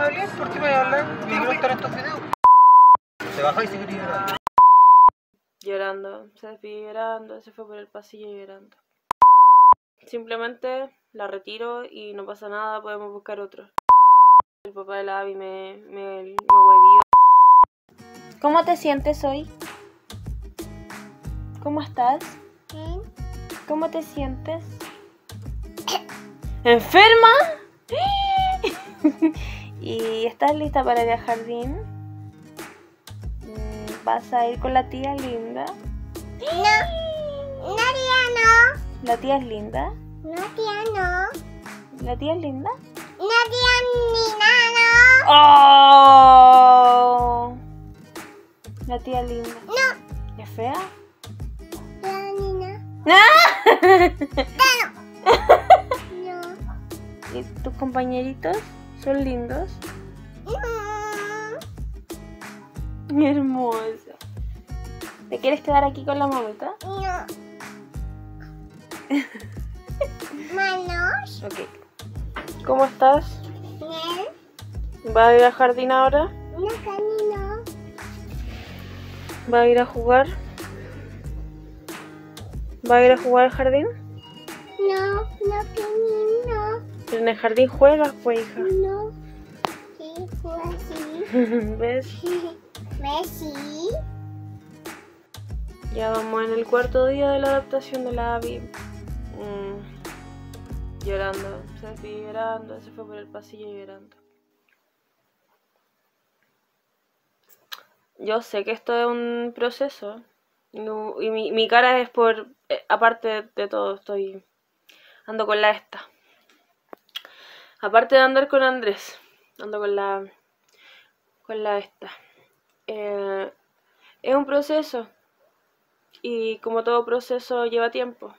Eliel, ¿por qué me hablas? Mi libro está en estos videos. Te bajas y seguís llorando. Llorando, se despidió llorando, se fue por el pasillo llorando. Simplemente la retiro y no pasa nada, podemos buscar otro. El papá de la Abby me huevió. ¿Cómo te sientes hoy? ¿Cómo estás? ¿Cómo te sientes? ¿Enferma? ¿Y estás lista para ir al jardín? ¿Vas a ir con la tía linda? No, tía no. ¿La tía es linda? No, tía no. ¿La tía es linda? No, tía ni nada. ¡Oh! La tía es linda. No. ¿Es fea? La nina. No. ¿Y tus compañeritos son lindos? No. Hermosa. ¿Te quieres quedar aquí con la mamita? No. Manos. Ok. ¿Cómo estás? Bien. ¿Vas a ir al jardín ahora? No, canino. ¿Vas a ir a jugar? ¿Vas a ir a jugar al jardín? No, canino. Pero en el jardín juegas, pues, hija. No. Sí, fue así. ¿Ves? Messi. Ya vamos en el cuarto día de la adaptación de la Abby. Llorando, se fue llorando, se fue por el pasillo llorando. Yo sé que esto es un proceso. No, y mi cara es por... aparte de todo, ando con la esta. Aparte de andar con Andrés, ando con la esta. Es un proceso. Y como todo proceso lleva tiempo.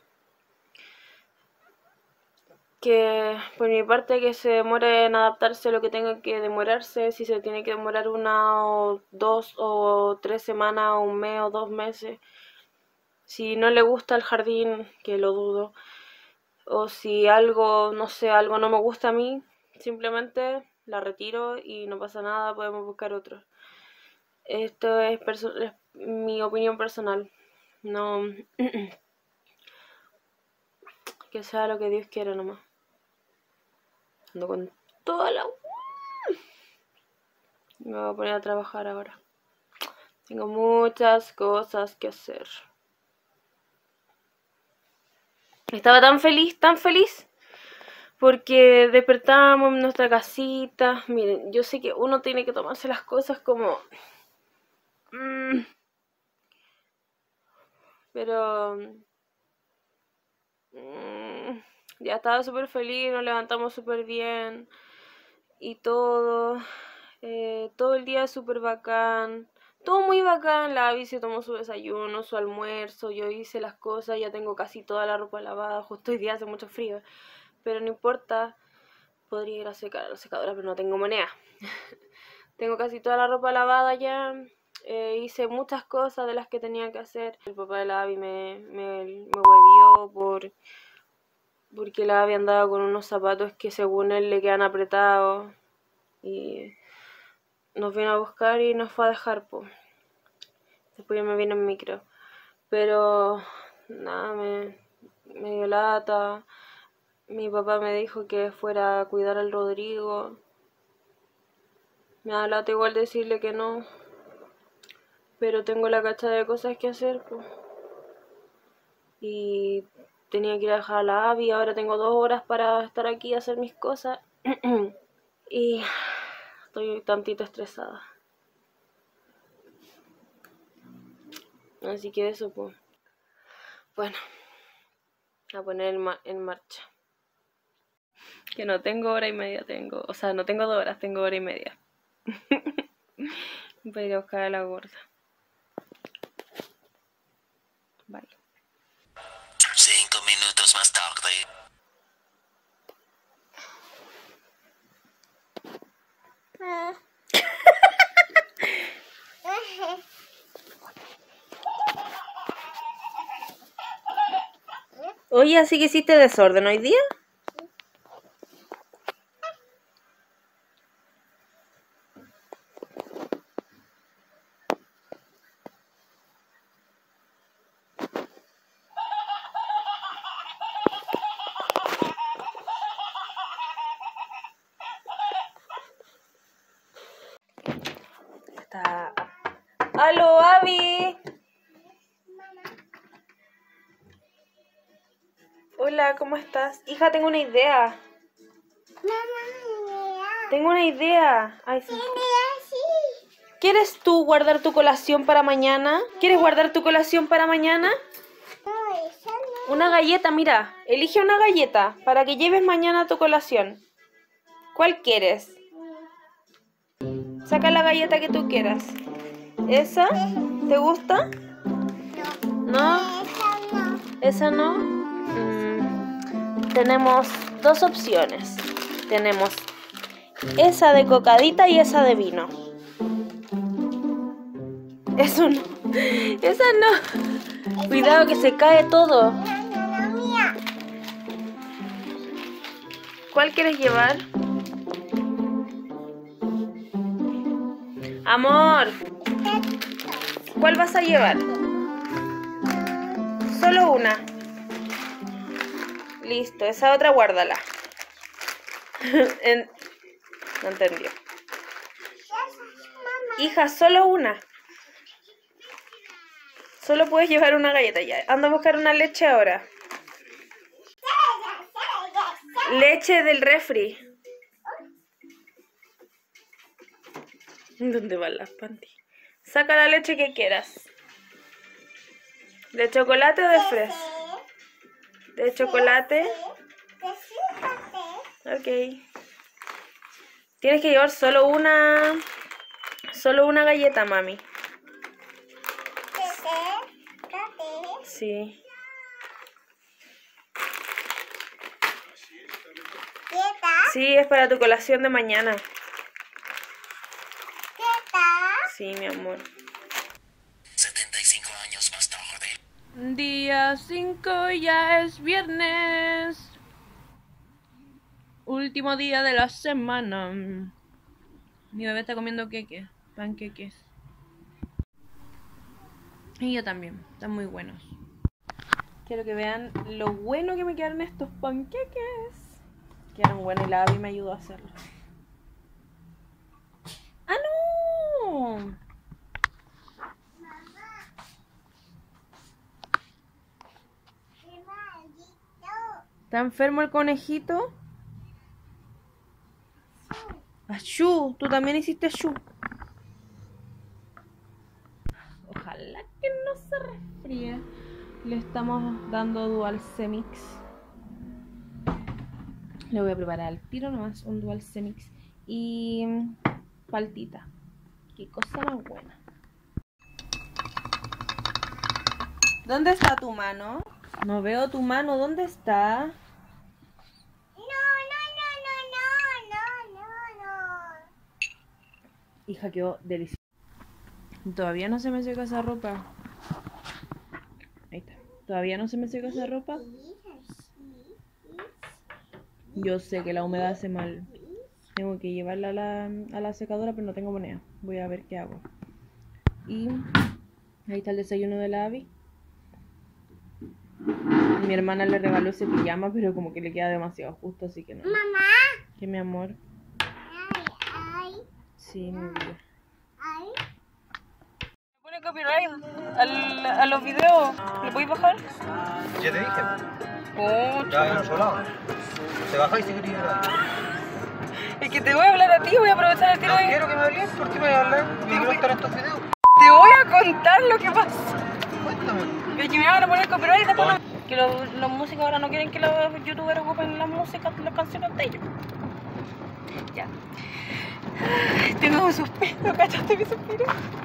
Que por mi parte que se demore en adaptarse lo que tenga que demorarse, si se tiene que demorar 1 o 2 o 3 semanas o 1 mes o 2 meses. Si no le gusta el jardín, que lo dudo, o si algo, no sé, algo no me gusta a mí, simplemente la retiro y no pasa nada, podemos buscar otro. Esto es mi opinión personal, no que sea lo que Dios quiera nomás. Ando con toda la... Me voy a poner a trabajar ahora. Tengo muchas cosas que hacer. Estaba tan feliz, porque despertábamos en nuestra casita. Miren, yo sé que uno tiene que tomarse las cosas como... pero... ya estaba súper feliz, nos levantamos súper bien. Y todo... todo el día súper bacán. Todo muy bacán. La Abby se tomó su desayuno, su almuerzo. Yo hice las cosas, ya tengo casi toda la ropa lavada. Justo hoy día hace mucho frío. Pero no importa. Podría ir a secar a la secadora, pero no tengo moneda. Tengo casi toda la ropa lavada ya. Hice muchas cosas de las que tenía que hacer. El papá de la Abby me huevió porque la Abby andaba con unos zapatos que según él le quedan apretados. Y nos vino a buscar y nos fue a dejar, pues. Después ya me vino en micro. Pero nada, me dio lata. Mi papá me dijo que fuera a cuidar al Rodrigo. Me da lata igual decirle que no. Pero tengo la cacha de cosas que hacer, pues. Y tenía que ir a dejar a la Abby. Ahora tengo 2 horas para estar aquí y hacer mis cosas. Y estoy un tantito estresada. Así que eso, pues. Bueno, a poner en marcha. Que no tengo 1 hora y media, o sea, no tengo 2 horas, tengo 1 hora y media. Voy a ir a buscar a la gorda. Bye. 5 minutos más tarde. Oye, ¿así que hiciste desorden hoy día? está. ¡Aló, Abby! Hola, ¿cómo estás? Hija, tengo una idea. Tengo una idea. Ay, sí. ¿Quieres tú guardar tu colación para mañana? ¿Quieres guardar tu colación para mañana? Una galleta, mira. Elige una galleta para que lleves mañana tu colación. ¿Cuál quieres? Saca la galleta que tú quieras. ¿Esa? ¿Te gusta? ¿No? ¿Esa no? Tenemos dos opciones. Tenemos esa de cocadita y esa de vino. Eso no. Esa no. Cuidado que se cae todo. ¿Cuál quieres llevar? Amor. ¿Cuál vas a llevar? Solo una. Listo, esa otra guárdala. No entendió. Hija, solo una. Solo puedes llevar una galleta ya. Anda a buscar una leche ahora. Leche del refri. ¿Dónde van las panties? Saca la leche que quieras. ¿De chocolate o de fresa? ¿De chocolate? Ok. Tienes que llevar solo una galleta, mami. Sí. Sí, es para tu colación de mañana. Sí, mi amor. 75 años más tarde. Día 5, ya es viernes. Último día de la semana. Mi bebé está comiendo queques, panqueques. Y yo también, están muy buenos. Quiero que vean lo bueno que me quedaron estos panqueques. Quedaron buenos y la Abby me ayudó a hacerlos. ¡Ah, no! ¿Está enfermo el conejito? ¡Achú! Tú también hiciste achú. Ojalá que no se resfríe. Le estamos dando Dual Semix. Le voy a preparar al tiro nomás un Dual Semix y paltita. Qué cosa más buena. ¿Dónde está tu mano? No veo tu mano. ¿Dónde está? Hija, quedó delicioso. Todavía no se me seca esa ropa. Ahí está. Todavía no se me seca esa ropa. Yo sé que la humedad hace mal. Tengo que llevarla a la secadora, pero no tengo moneda. Voy a ver qué hago. Y ahí está el desayuno de la Abby. Mi hermana le regaló ese pijama, pero como que le queda demasiado justo, así que no. Mamá. ¿Qué, mi amor? Sí, mi vida. ¿Me pone copyright a los videos? ¿Le podéis bajar? Ya te dije. Oh, Ya en otro lado. Se baja y se quería ir. es que te voy a hablar a ti, voy a aprovechar el tiro No de... quiero que me hables. ¿Por qué me vas a hablar? Me quiero estar en estos videos. Te voy a contar lo que pasa. Cuéntame. Es que me van a poner copyright y después no... Que los músicos ahora no quieren que los youtubers ocupen las músicas, las canciones de ellos. Ya. Tengo un suspiro, ¿cachaste mi suspiro?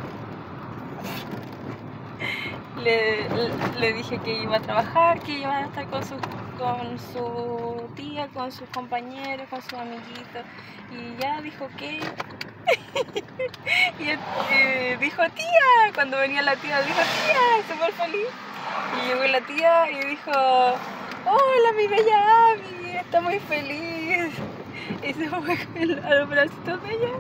Le dije que iba a trabajar, que iba a estar con su tía, con sus compañeros, con sus amiguitos. Y ya dijo que... y dijo tía, cuando venía la tía dijo tía, y súper feliz. Y llegó la tía y dijo, hola mi bella Abby, está muy feliz. Y se fue a los bracitos de ella.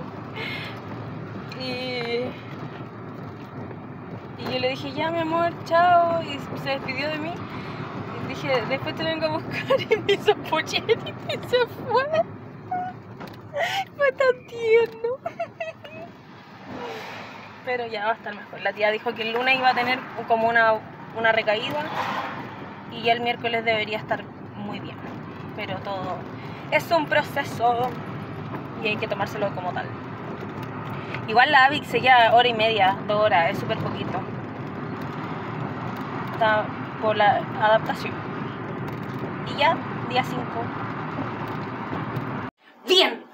Y yo le dije, ya mi amor, chao. Y se despidió de mí. Y dije, después te vengo a buscar. Y me hizo pollerito y se fue. Fue tan tierno. pero ya va a estar mejor. La tía dijo que el lunes iba a tener como una recaída y ya el miércoles debería estar muy bien. Pero todo es un proceso y hay que tomárselo como tal. Igual la Abby se queda hora y media, 2 horas, es súper poquito. Está por la adaptación. Y ya, día 5. Bien.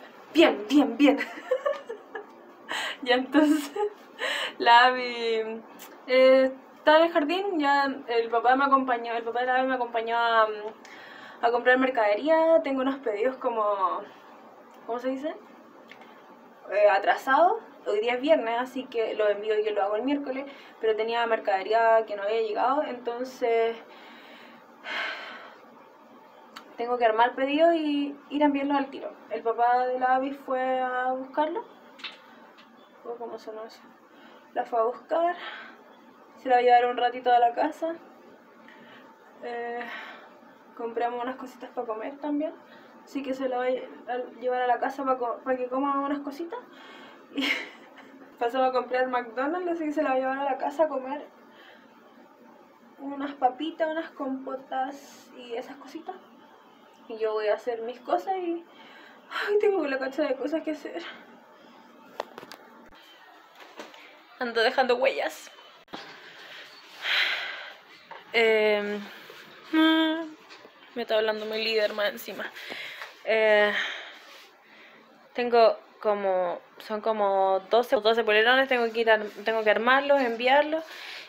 Ya entonces, la Abby está en el jardín, ya el papá de la Abby me acompañó a comprar mercadería. Tengo unos pedidos como, ¿cómo se dice? Atrasados. Hoy día es viernes, así que lo envío y yo lo hago el miércoles, pero tenía mercadería que no había llegado, entonces tengo que armar el pedido y ir a enviarlo al tiro. El papá de la Abby fue a buscarlo. ¿Cómo sonó eso? La fue a buscar. Se la va a llevar un ratito a la casa. Compramos unas cositas para comer también. Así que se la va a llevar a la casa para que coma unas cositas. Y pasamos a comprar McDonald's, así que se la va a llevar a la casa a comer unas papitas, unas compotas y esas cositas. Y yo voy a hacer mis cosas y... Ay, tengo la cacha de cosas que hacer. Ando dejando huellas. Me está hablando mi líder más encima. Son como 12 polerones, tengo que armarlos, enviarlos.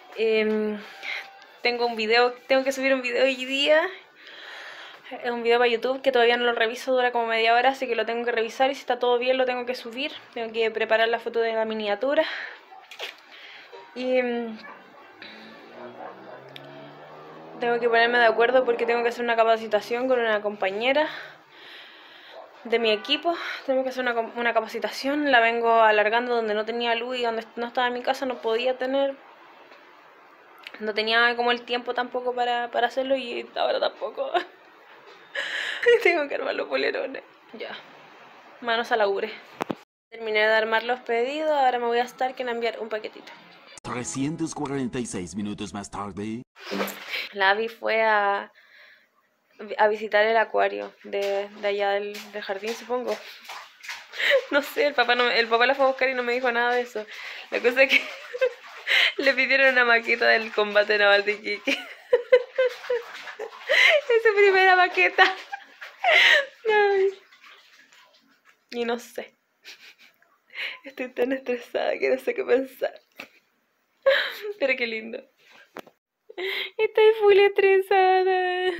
Tengo que subir un video hoy día. Es un video para YouTube que todavía no lo reviso, dura como media hora, así que lo tengo que revisar y si está todo bien lo tengo que subir. Tengo que preparar la foto de la miniatura. Y tengo que ponerme de acuerdo porque tengo que hacer una capacitación con una compañera de mi equipo. Tengo que hacer una capacitación, la vengo alargando donde no tenía luz y donde no estaba en mi casa no tenía como el tiempo tampoco para hacerlo y ahora tampoco. Tengo que armar los polerones. Ya, manos a labure. Terminé de armar los pedidos, ahora me voy a estar que enviar un paquetito. 346 minutos más tarde. La Abby fue a visitar el acuario de allá del jardín, supongo. No sé, el papá la fue a buscar y no me dijo nada de eso. La cosa es que le pidieron una maqueta del combate naval de Iquique. Es su primera maqueta. Ay. Y no sé. Estoy tan estresada que no sé qué pensar. Pero qué lindo. Estoy full estresada.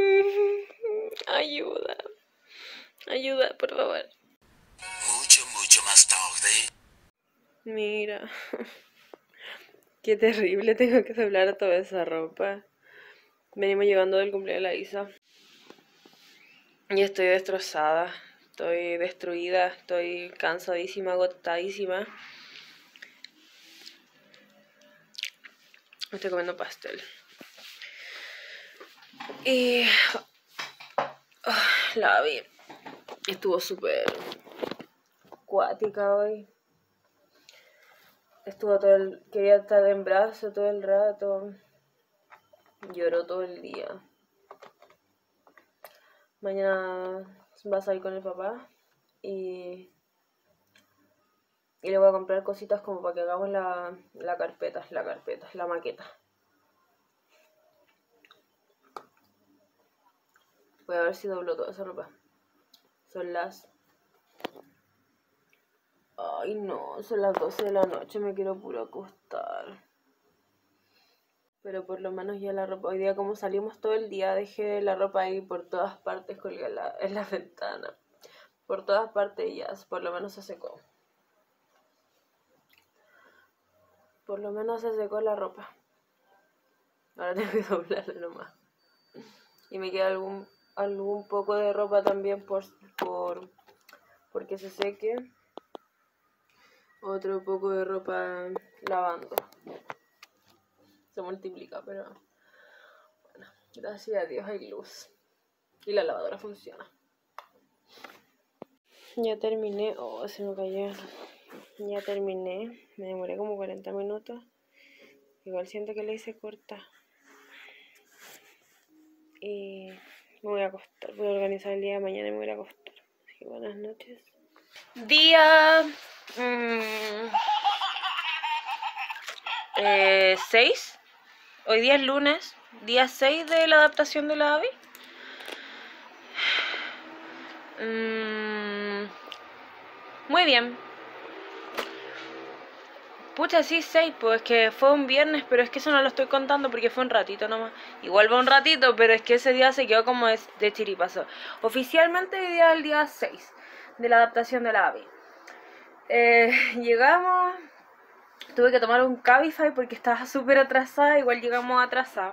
Ayuda. Ayuda, por favor. Mucho más tarde. Mira. Qué terrible, tengo que doblar toda esa ropa. Venimos llegando del cumpleaños de la Isa. Y estoy destrozada. Estoy destruida. Estoy cansadísima, agotadísima. Estoy comiendo pastel. Y la vi. Estuvo súper cuática hoy. Quería estar en brazos todo el rato. Lloró todo el día. Mañana va a salir con el papá y le voy a comprar cositas como para que hagamos la maqueta. Voy a ver si doblo toda esa ropa. Son las... Ay no, son las 12 de la noche, me quiero puro acostar. Pero por lo menos ya la ropa, hoy día como salimos todo el día, dejé la ropa ahí por todas partes colgada en la ventana. Por todas partes ya, por lo menos se secó. Por lo menos se secó la ropa. Ahora tengo que doblarla nomás. Y me queda algún poco de ropa también porque se seque. Otro poco de ropa lavando. Se multiplica, pero bueno, gracias a Dios hay luz. Y la lavadora funciona. Ya terminé. Oh, se me cayeron Ya terminé, me demoré como 40 minutos. Igual siento que la hice corta. Y me voy a acostar, voy a organizar el día de mañana y me voy a acostar. Así que buenas noches. Día 6. Hoy día es lunes, día 6 de la adaptación de la AVI. Muy bien. Pucha, sí, 6, pues es que fue un viernes, pero es que eso no lo estoy contando porque fue un ratito nomás. Igual va un ratito, pero es que ese día se quedó como de chiripazo. Oficialmente hoy día es el día 6 de la adaptación de la AVI. Llegamos, tuve que tomar un Cabify porque estaba súper atrasada, igual llegamos atrasados.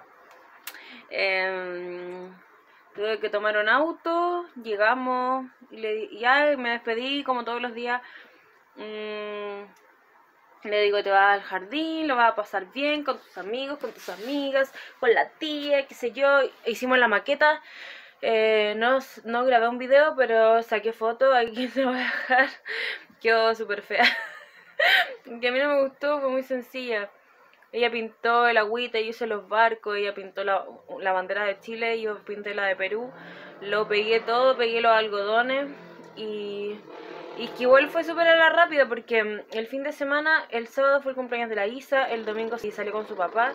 Tuve que tomar un auto, llegamos, y ya me despedí como todos los días. Le digo, te vas al jardín, lo vas a pasar bien con tus amigos, con tus amigas, con la tía, qué sé yo. Hicimos la maqueta. No grabé un video, pero saqué fotos. Aquí se va a dejar. Quedó súper fea. Que a mí no me gustó, fue muy sencilla. Ella pintó el agüita, yo hice los barcos, ella pintó la bandera de Chile, yo pinté la de Perú. Lo pegué todo, pegué los algodones y que igual fue súper a la rápida porque el fin de semana, el sábado fue el cumpleaños de la Isa, el domingo sí salió con su papá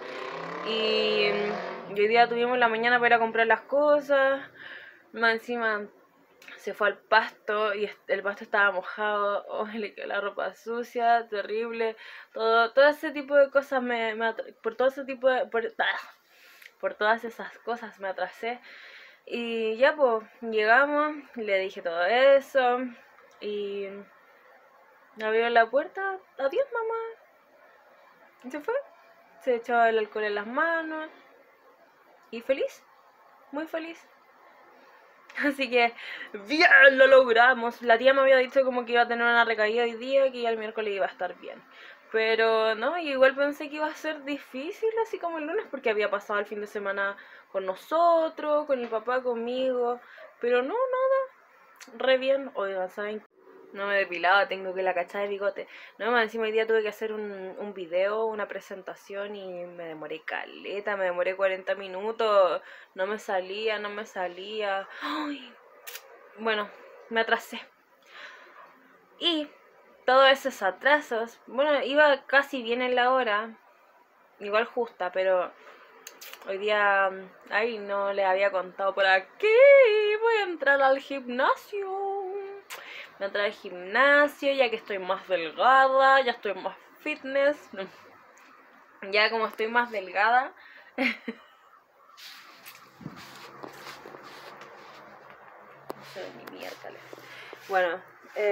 y hoy día tuvimos la mañana para ir a comprar las cosas. Más encima se fue al pasto y el pasto estaba mojado, le quedó la ropa sucia, terrible, todo ese tipo de cosas por todo ese tipo de, por todas esas cosas me atrasé. Y ya pues llegamos, le dije todo eso y abrió la puerta, adiós mamá, y se fue, se echó el alcohol en las manos y feliz, muy feliz. Así que bien, lo logramos. La tía me había dicho como que iba a tener una recaída hoy día, que ya el miércoles iba a estar bien. Pero no, yo igual pensé que iba a ser difícil así como el lunes porque había pasado el fin de semana con nosotros, con mi papá, conmigo. Pero no, nada, re bien. Oigan, ¿saben? No me depilaba, tengo que la cachada de bigote. No, más encima hoy día tuve que hacer un video, una presentación y me demoré caleta, me demoré 40 minutos. No me salía. Ay, bueno, me atrasé. Y todos esos atrasos, bueno, iba casi bien en la hora, igual justa, pero hoy día, ay, no le había contado por aquí, voy a entrar al gimnasio. Voy a entrar al gimnasio, ya que estoy más delgada, ya estoy más fitness. Ya como estoy más delgada. No sé ni miércoles. Bueno,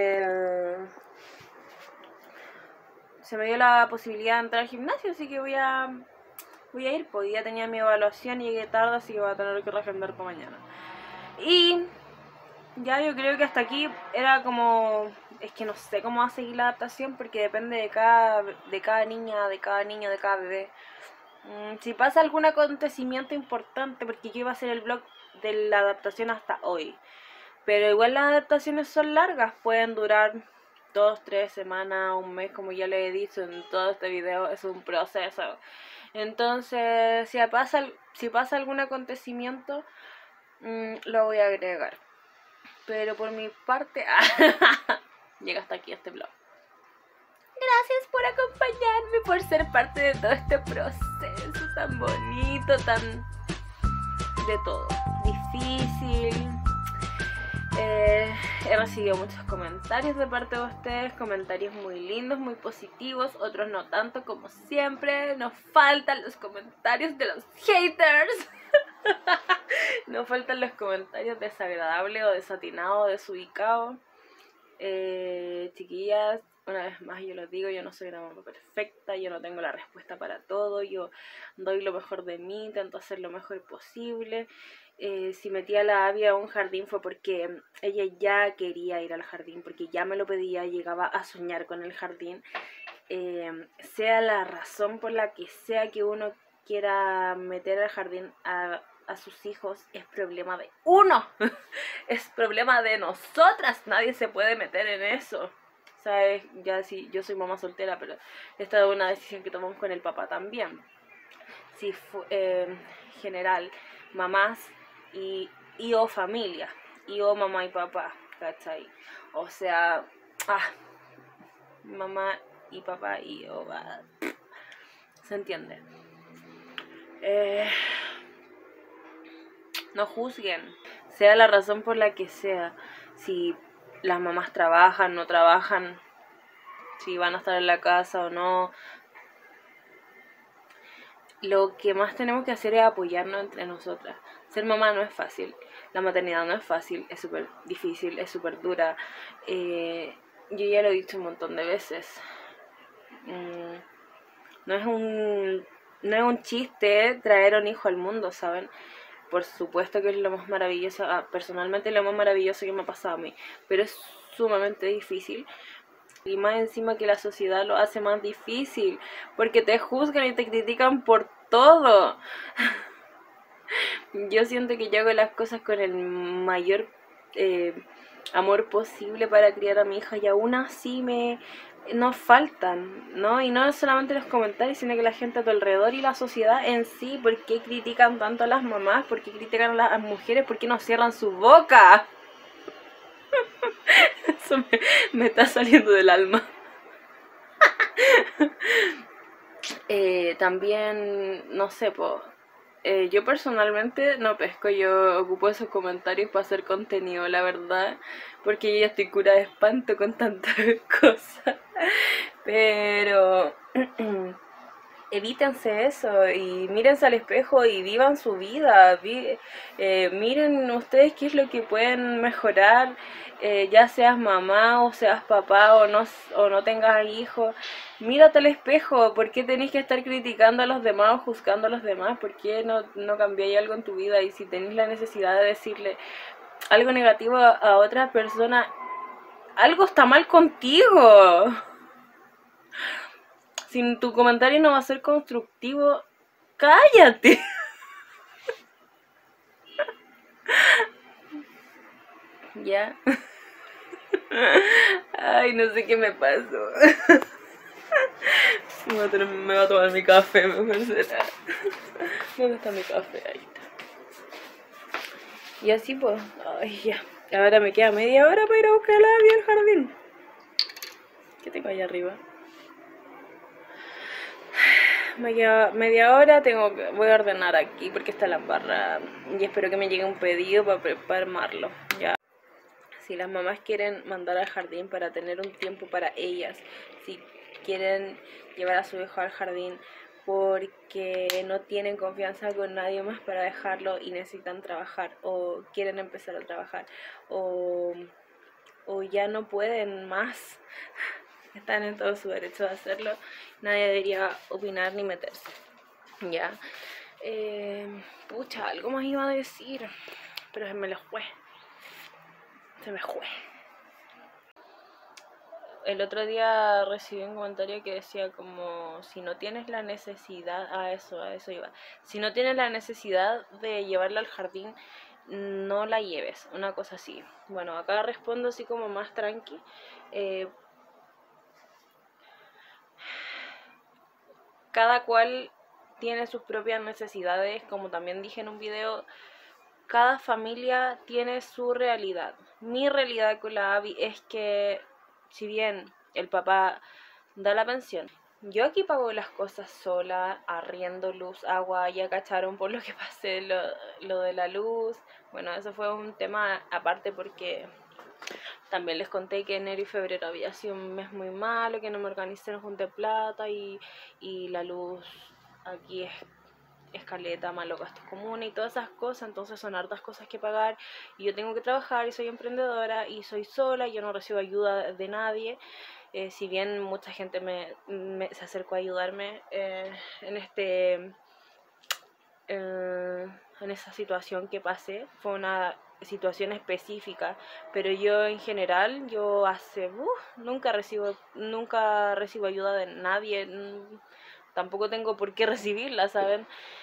se me dio la posibilidad de entrar al gimnasio, así que voy a ir. Pues hoy día tenía mi evaluación y llegué tarde, así que voy a tener que reagendar para mañana. Y ya yo creo que hasta aquí era como... Es que no sé cómo va a seguir la adaptación porque depende de cada niña, de cada niño, de cada bebé. Si pasa algún acontecimiento importante, porque yo iba a hacer el vlog de la adaptación hasta hoy. Pero igual las adaptaciones son largas, pueden durar 2, 3 semanas, un mes, como ya le he dicho en todo este video, es un proceso. Entonces, si pasa algún acontecimiento, lo voy a agregar. Pero por mi parte, llega hasta aquí este vlog. Gracias por acompañarme, por ser parte de todo este proceso tan bonito, tan de todo. Difícil. He recibido muchos comentarios de parte de ustedes, comentarios muy lindos, muy positivos, otros no tanto como siempre. Nos faltan los comentarios de los haters. Nos faltan los comentarios desagradables o desatinados, desubicados. Chiquillas, una vez más yo les digo, yo no soy una mamá perfecta, yo no tengo la respuesta para todo, yo doy lo mejor de mí, intento hacer lo mejor posible. Si metí a la Abby a un jardín fue porque ella ya quería ir al jardín, porque ya me lo pedía, llegaba a soñar con el jardín. Sea la razón por la que sea que uno quiera meter al jardín a sus hijos, es problema de uno. Es problema de nosotras, nadie se puede meter en eso. esta es ya sí, yo soy mamá soltera, pero esta es una decisión que tomamos con el papá también. Si general, mamás y o familia, y o mamá y papá, ¿cachai? O sea, mamá y papá y o ¿se entiende? No juzguen, sea la razón por la que sea, si las mamás trabajan, no trabajan, si van a estar en la casa o no. Lo que más tenemos que hacer es apoyarnos entre nosotras. Ser mamá no es fácil, la maternidad no es fácil, es súper difícil, es súper dura. Yo ya lo he dicho un montón de veces. No es un chiste traer un hijo al mundo, ¿saben? Por supuesto que es lo más maravilloso, personalmente lo más maravilloso que me ha pasado a mí, pero es sumamente difícil. Y más encima que la sociedad lo hace más difícil, porque te juzgan y te critican por todo. Yo siento que yo hago las cosas con el mayor amor posible para criar a mi hija, y aún así nos faltan, ¿no? Y no solamente los comentarios, sino que la gente a tu alrededor y la sociedad en sí. ¿Por qué critican tanto a las mamás? ¿Por qué critican a las mujeres? ¿Por qué no cierran su boca? Eso me está saliendo del alma. También, no sé, yo personalmente no pesco, yo ocupo esos comentarios para hacer contenido, la verdad, porque yo ya estoy cura de espanto con tantas cosas. Pero evítense eso y mírense al espejo y vivan su vida. Miren ustedes qué es lo que pueden mejorar, ya seas mamá o seas papá o no tengas hijos. Mírate al espejo. ¿Por qué tenés que estar criticando a los demás o juzgando a los demás? ¿Por qué no cambiáis algo en tu vida? Y si tenéis la necesidad de decirle algo negativo a otra persona, algo está mal contigo. Si tu comentario no va a ser constructivo, cállate. Ya. Ay, no sé qué me pasó. Me va a tomar mi café, mejor será. ¿Dónde está mi café? Ahí está. Y así pues, ay ya. Ahora me queda media hora para ir a buscar a la Abby al jardín. ¿Qué tengo allá arriba? Me queda media hora, voy a ordenar aquí porque está la barra y espero que me llegue un pedido para armarlo. Ya. Si las mamás quieren mandar al jardín para tener un tiempo para ellas, si quieren llevar a su hijo al jardín porque no tienen confianza con nadie más para dejarlo y necesitan trabajar o quieren empezar a trabajar o ya no pueden más, están en todo su derecho de hacerlo, nadie debería opinar ni meterse. Ya. Pucha, algo más iba a decir, pero se me fue. El otro día recibí un comentario que decía como, si no tienes la necesidad, a eso iba, si no tienes la necesidad de llevarla al jardín, no la lleves, una cosa así. Bueno, acá respondo así como más tranqui. Cada cual tiene sus propias necesidades, como también dije en un video. Cada familia tiene su realidad. Mi realidad con la Abby es que, si bien el papá da la pensión, yo aquí pago las cosas sola, arriendo, luz, agua. Ya cacharon por lo que pasé lo de la luz. Bueno, eso fue un tema aparte porque también les conté que enero y febrero había sido un mes muy malo, que no me organicé, no junté plata y la luz aquí es escaleta, malo gastos comunes y todas esas cosas. Entonces son hartas cosas que pagar y yo tengo que trabajar y soy emprendedora y soy sola, yo no recibo ayuda de nadie. Si bien mucha gente se acercó a ayudarme en esa situación que pasé, fue una situación específica, pero yo en general, nunca recibo ayuda de nadie, tampoco tengo por qué recibirla, ¿saben?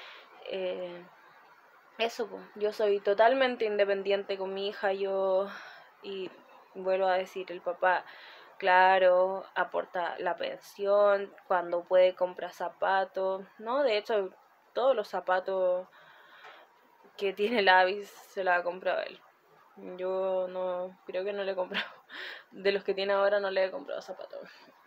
Eso, pues, yo soy totalmente independiente con mi hija, y vuelvo a decir, el papá claro, aporta la pensión, cuando puede comprar zapatos, ¿no? De hecho, todos los zapatos que tiene la Avis se la ha comprado él. Yo no, creo que no le he comprado. De los que tiene ahora no le he comprado zapatos.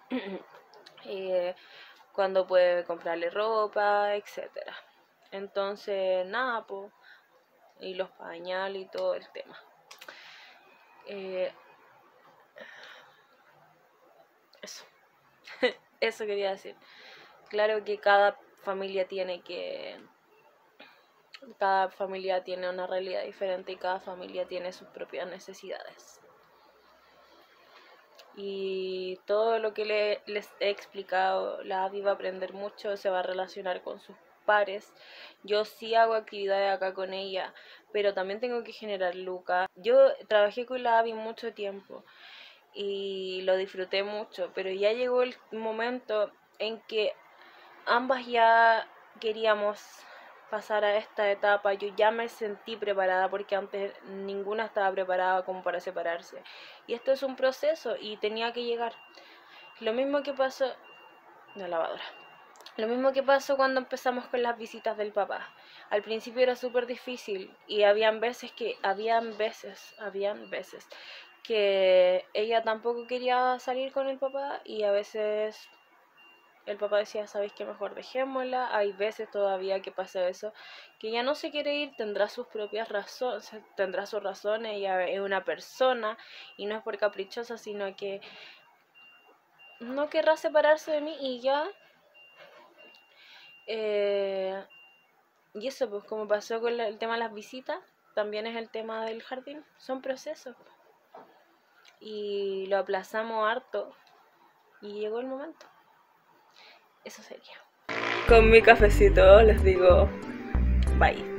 Cuando puede comprarle ropa, etcétera. Entonces, nada, pues. Y los pañales y todo el tema. Eso. Eso quería decir. Claro que cada familia tiene una realidad diferente y cada familia tiene sus propias necesidades. Y todo lo que les he explicado, la Abby va a aprender mucho, se va a relacionar con sus pares. Yo sí hago actividades acá con ella, pero también tengo que generar lucas. Yo trabajé con la Abby mucho tiempo y lo disfruté mucho, pero ya llegó el momento en que ambas ya queríamos pasar a esta etapa. Yo ya me sentí preparada porque antes ninguna estaba preparada como para separarse, y esto es un proceso y tenía que llegar. Lo mismo que pasó lo mismo que pasó cuando empezamos con las visitas del papá. Al principio era súper difícil y habían veces que ella tampoco quería salir con el papá, y a veces el papá decía, ¿sabéis qué? Mejor dejémosla. Hay veces todavía que pasa eso, que ella no se quiere ir, tendrá sus propias razones, tendrá sus razones, ella es una persona y no es por caprichosa, sino que no querrá separarse de mí y ya. Y eso, pues como pasó con el tema de las visitas, también es el tema del jardín, son procesos. Y lo aplazamos harto y llegó el momento. Eso sería. Con mi cafecito les digo bye.